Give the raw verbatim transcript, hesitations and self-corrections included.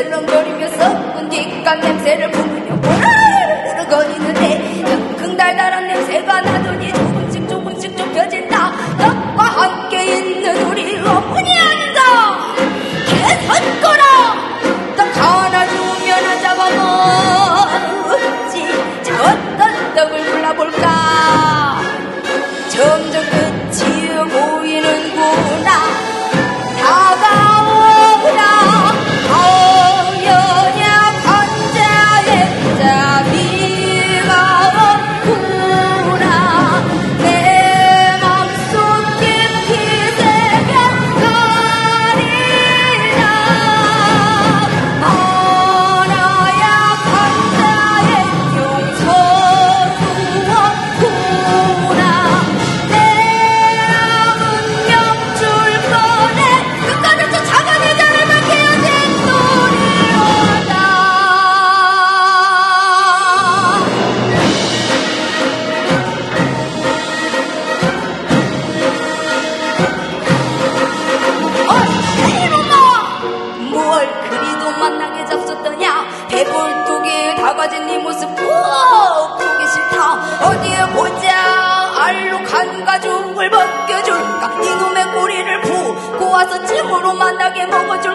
설렁거리며 썩은 뒷간 냄새를 풍기며 보르르르 거리는데 적흥 달달한 냄새가 나더니 조금씩 조금씩 좁혀진다. 떡과 함께 있는 우리 어머니 아닌가. 개선거라. 떡 하나 주면 안 잡아먹지. 저 어떤 떡을 골라볼까. 점점 끝이 보이는구나. 다가오라. 하여냐 환자의 자비가 없구나. 내 맘속 깊이 새겨가리라. 하나야 환자의 용서 주었구나. 내 운명 줄 거네. 끝까지 저 작은 의자를 밝혀야 된 소리로다. 어이 이놈아, 뭘 그리도 만나게 잡섰더냐. 배불뚝이 다가진 네 모습 꼭 보기 싫다. 어디에 보자. 알록 한 가죽을 벗겨줄까. 이놈의 꼬리를 부 고와서 찜으로 만나게 먹어줘.